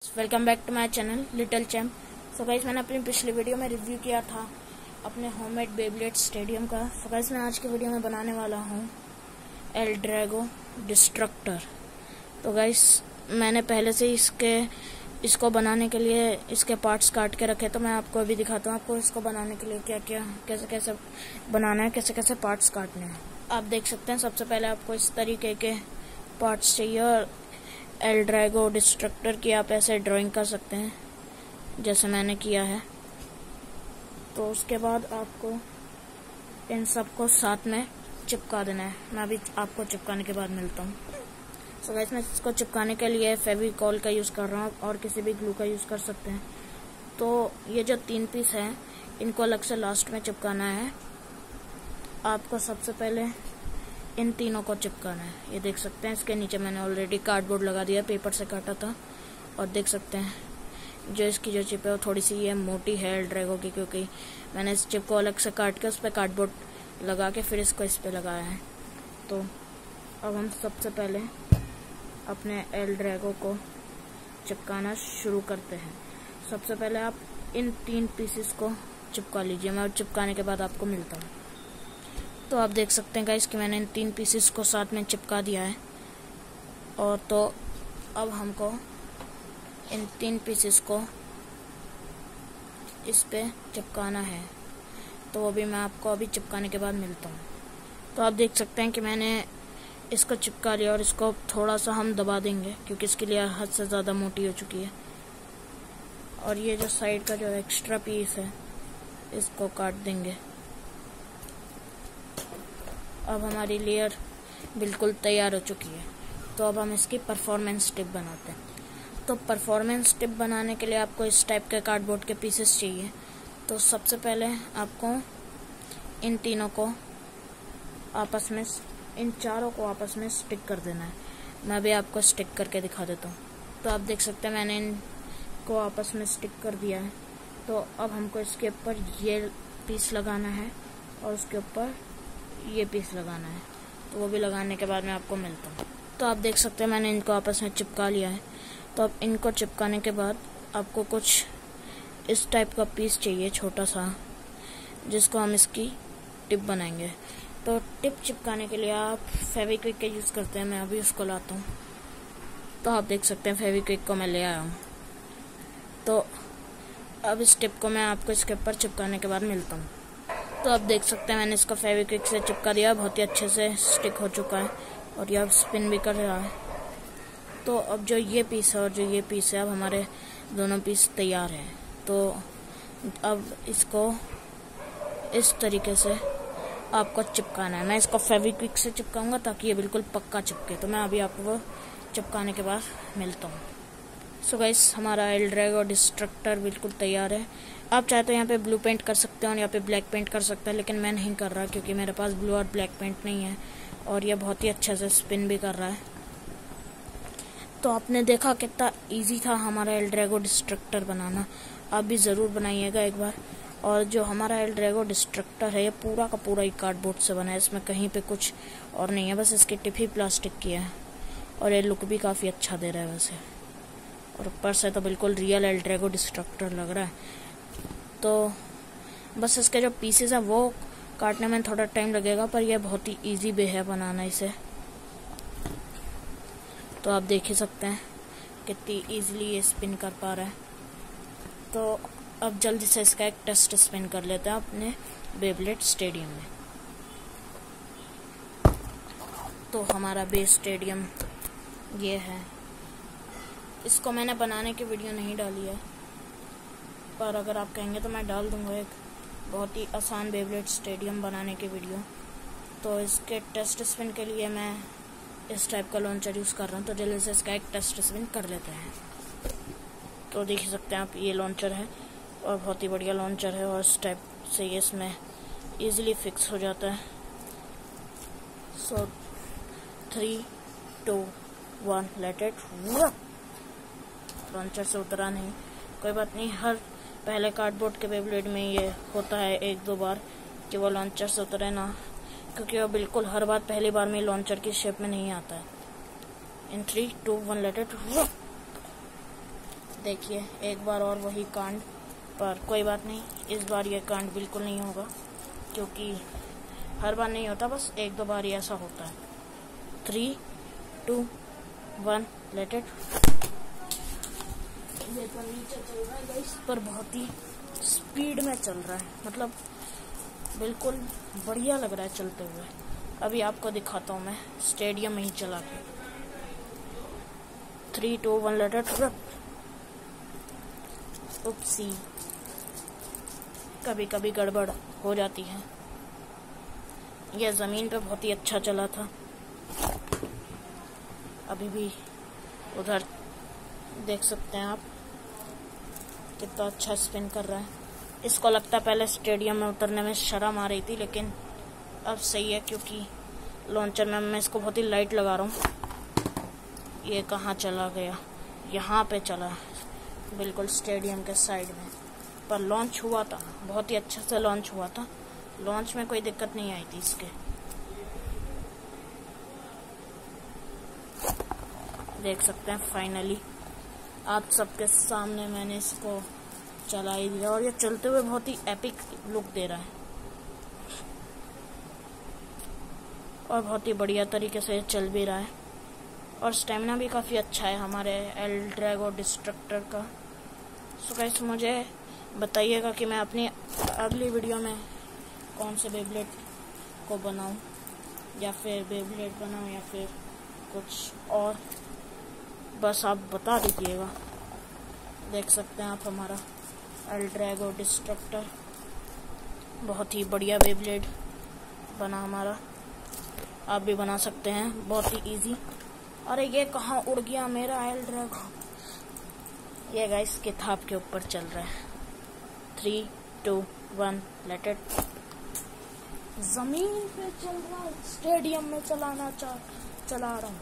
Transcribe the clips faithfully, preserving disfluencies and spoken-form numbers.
Welcome back to my channel little champ. So guys, मैंने अपनी पिछली वीडियो में रिव्यू किया था अपने होममेड बेब्लेड स्टेडियम का। सो गाइस, मैं आज की वीडियो में बनाने वाला हूँ एल ड्रैगो डिस्ट्रक्टर। तो गाइस, मैंने पहले से इसके इसको बनाने के लिए इसके पार्ट्स काट के रखे, तो मैं आपको अभी दिखाता हूँ आपको इसको बनाने के लिए क्या क्या कैसे कैसे बनाना है, कैसे कैसे पार्ट्स काटने हैं। आप देख सकते हैं, सबसे पहले आपको इस तरीके के पार्ट्स चाहिए और एल ड्रैगो डिस्ट्रक्टर की आप ऐसे ड्राइंग कर सकते हैं जैसे मैंने किया है। तो उसके बाद आपको इन सबको साथ में चिपका देना है। मैं अभी आपको चिपकाने के बाद मिलता हूँ। सो गाइस, मैं इसको चिपकाने के लिए फेविकॉल का यूज़ कर रहा हूँ और किसी भी ग्लू का यूज़ कर सकते हैं। तो ये जो तीन पीस हैं इनको अलग से लास्ट में चिपकाना है। आपको सबसे पहले इन तीनों को चिपकाना है। ये देख सकते हैं, इसके नीचे मैंने ऑलरेडी कार्डबोर्ड लगा दिया, पेपर से काटा था। और देख सकते हैं जो इसकी जो चिप है वो थोड़ी सी ये मोटी है एल ड्रैगो की, क्योंकि मैंने इस चिप को अलग से काट के उस पर कार्डबोर्ड लगा के फिर इसको इस पे लगाया है। तो अब हम सबसे पहले अपने एल ड्रैगो को चिपकाना शुरू करते हैं। सबसे पहले आप इन तीन पीसेस को चिपका लीजिए। मैं चिपकाने के बाद आपको मिलता हूँ। तो आप देख सकते हैं गाइस कि मैंने इन तीन पीसेस को साथ में चिपका दिया है। और तो अब हमको इन तीन पीसेस को इस पे चिपकाना है। तो वो भी मैं आपको अभी चिपकाने के बाद मिलता हूँ। तो आप देख सकते हैं कि मैंने इसको चिपका लिया और इसको थोड़ा सा हम दबा देंगे क्योंकि इसके लिए हद से ज़्यादा मोटी हो चुकी है। और ये जो साइड का जो एक्स्ट्रा पीस है इसको काट देंगे। अब हमारी लेयर बिल्कुल तैयार हो चुकी है। तो अब हम इसकी परफॉर्मेंस टिप बनाते हैं। तो परफॉर्मेंस टिप बनाने के लिए आपको इस टाइप के कार्डबोर्ड के पीसेस चाहिए। तो सबसे पहले आपको इन तीनों को आपस में इन चारों को आपस में स्टिक कर देना है। मैं भी आपको स्टिक करके दिखा देता हूँ। तो आप देख सकते हैं मैंने इनको आपस में स्टिक कर दिया है। तो अब हमको इसके ऊपर ये पीस लगाना है और उसके ऊपर ये पीस लगाना है। तो वो भी लगाने के बाद मैं आपको मिलता हूँ। तो आप देख सकते हैं मैंने इनको आपस में चिपका लिया है। तो अब इनको चिपकाने के बाद आपको कुछ इस टाइप का पीस चाहिए छोटा सा, जिसको हम इसकी टिप बनाएंगे। तो टिप चिपकाने के लिए आप फेविक्विक का यूज़ करते हैं। मैं अभी उसको लाता हूँ। तो आप देख सकते हैं फेविक्विक को मैं ले आया हूँ। तो अब इस टिप को मैं आपको इसके ऊपर चिपकाने के बाद मिलता हूँ। तो आप देख सकते हैं मैंने इसको फेविक्विक से चिपका दिया, बहुत ही अच्छे से स्टिक हो चुका है और ये अब स्पिन भी कर रहा है। तो अब जो ये पीस है और जो ये पीस है, अब हमारे दोनों पीस तैयार हैं। तो अब इसको इस तरीके से आपको चिपकाना है। मैं इसको फेविक्विक से चिपकाऊंगा ताकि ये बिल्कुल पक्का चिपके। तो मैं अभी आपको चिपकाने के बाद मिलता हूँ। सो गाइस, हमारा एल ड्रैगो डिस्ट्रक्टर बिल्कुल तैयार है। आप चाहे तो यहाँ पे ब्लू पेंट कर सकते हैं और यहाँ पे ब्लैक पेंट कर सकते हैं, लेकिन मैं नहीं कर रहा क्योंकि मेरे पास ब्लू और ब्लैक पेंट नहीं है और ये बहुत ही अच्छे से स्पिन भी कर रहा है। तो आपने देखा कितना इजी था हमारा एल ड्रैगो डिस्ट्रक्टर बनाना। आप भी ज़रूर बनाइएगा एक बार। और जो हमारा एल ड्रैगो डिस्ट्रक्टर है ये पूरा का पूरा ही कार्डबोर्ड से बना है। इसमें कहीं पे कुछ और नहीं है, बस इसकी टिप ही प्लास्टिक की है और ये लुक भी काफ़ी अच्छा दे रहा है वैसे। और ऊपर से तो बिल्कुल रियल एल ड्रैगो डिस्ट्रक्टर लग रहा है। तो बस इसके जो पीसेस हैं वो काटने में थोड़ा टाइम लगेगा, पर यह बहुत ही इजी वे है बनाना इसे। तो आप देख ही सकते हैं कितनी इजीली ये स्पिन कर पा रहा है। तो अब जल्दी से इसका एक टेस्ट स्पिन कर लेते हैं अपने बेब्लेड स्टेडियम में। तो हमारा बे स्टेडियम ये है। इसको मैंने बनाने की वीडियो नहीं डाली है, पर अगर आप कहेंगे तो मैं डाल दूंगा एक बहुत ही आसान बेब्लेड स्टेडियम बनाने की वीडियो। तो इसके टेस्ट स्पिन के लिए मैं इस टाइप का लॉन्चर यूज़ कर रहा हूँ। तो जल्दी से इसका एक टेस्ट स्पिन कर लेते हैं। तो देख सकते हैं आप, ये लॉन्चर है और बहुत ही बढ़िया लॉन्चर है और इस टाइप से ये इसमें ईजिली फिक्स हो जाता है। So three two one let it. Launcher से उतरा नहीं, कोई बात नहीं। हर पहले कार्डबोर्ड के बेब्लेड में ये होता है एक दो बार कि वो लॉन्चर से उतरे ना, क्योंकि वो बिल्कुल हर बार पहली बार में लॉन्चर की शेप में नहीं आता है। इन three two one let it. देखिए एक बार और वही कांड, पर कोई बात नहीं, इस बार ये कांड बिल्कुल नहीं होगा, क्योंकि हर बार नहीं होता, बस एक दो बार ही ऐसा होता है। Three two one let it. ये तो नीचे चल रहा है गाइस, पर बहुत ही स्पीड में चल रहा है, मतलब बिल्कुल बढ़िया लग रहा है चलते हुए। अभी आपको दिखाता हूँ मैं स्टेडियम में ही चला के। Three two one let it. Oopsie, कभी कभी गड़बड़ हो जाती है। यह ज़मीन पे बहुत ही अच्छा चला था। अभी भी उधर देख सकते हैं आप कितना अच्छा स्पिन कर रहा है। इसको लगता है पहले स्टेडियम में उतरने में शर्म आ रही थी, लेकिन अब सही है, क्योंकि लॉन्चर में मैं इसको बहुत ही लाइट लगा रहा हूँ। ये कहाँ चला गया? यहाँ पे चला, बिल्कुल स्टेडियम के साइड में। पर लॉन्च हुआ था, बहुत ही अच्छे से लॉन्च हुआ था। लॉन्च में कोई दिक्कत नहीं आई थी इसके। देख सकते हैं फाइनली आप सबके सामने मैंने इसको चला ही दिया, और ये चलते हुए बहुत ही एपिक लुक दे रहा है, और बहुत ही बढ़िया तरीके से चल भी रहा है, और स्टेमिना भी काफ़ी अच्छा है हमारे एल ड्रैगो डिस्ट्रक्टर का। सो गाइस, मुझे बताइएगा कि मैं अपनी अगली वीडियो में कौन से बेब्लेड को बनाऊं, या फिर बेब्लेड बनाऊं या फिर कुछ और, बस आप बता दीजिएगा। देख सकते हैं आप हमारा एल ड्रैगो डिस्ट्रक्टर, बहुत ही बढ़िया बेब्लेड बना हमारा। आप भी बना सकते हैं, बहुत ही इजी। अरे ये कहाँ उड़ गया मेरा एल ड्रैगो? ये गाइस किताब के ऊपर चल रहा है। Three two one let it. जमीन पे चल रहा है, स्टेडियम में चलाना चाह चला रहा हूँ,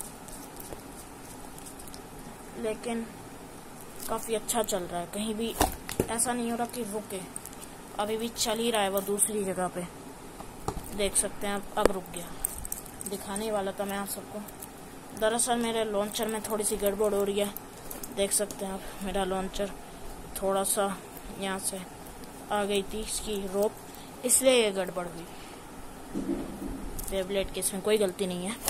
लेकिन काफी अच्छा चल रहा है। कहीं भी ऐसा नहीं हो रहा कि रुके, अभी भी चल ही रहा है वो दूसरी जगह पे। देख सकते हैं आप, अब रुक गया। दिखाने वाला था मैं आप सबको। दरअसल मेरे लॉन्चर में थोड़ी सी गड़बड़ हो रही है। देख सकते हैं आप, मेरा लॉन्चर थोड़ा सा यहाँ से आ गई थी इसकी रोप, इसलिए ये गड़बड़ हुई। बेब्लेड की इसमें कोई गलती नहीं है।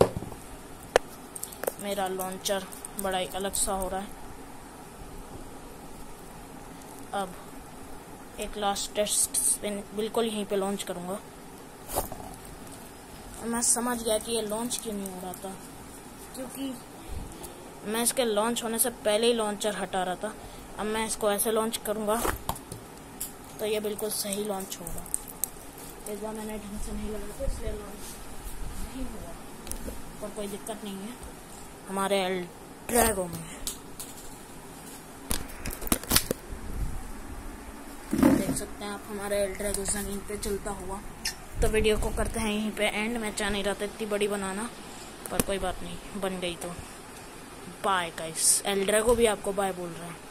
मेरा लॉन्चर बड़ा ही अलग सा हो रहा है। अब एक लास्ट टेस्ट स्पिन बिल्कुल यहीं पे लॉन्च करूंगा। मैं समझ गया कि ये लॉन्च क्यों नहीं हो रहा था, क्योंकि मैं इसके लॉन्च होने से पहले ही लॉन्चर हटा रहा था। अब मैं इसको ऐसे लॉन्च करूंगा तो ये बिल्कुल सही लॉन्च होगा। इस बार मैंने ढंग से नहीं लगाया, इसलिए लॉन्च नहीं हुआ, पर कोई दिक्कत नहीं है हमारे एल ड्रैगो में। देख सकते हैं आप हमारे एल ड्रैगो जमीन पे चलता हुआ। तो वीडियो को करते हैं यहीं पे एंड। मैं चाह नहीं रहा था इतनी बड़ी बनाना, पर कोई बात नहीं, बन गई तो। Bye guys. एल ड्रैगो भी आपको बाय बोल रहा है।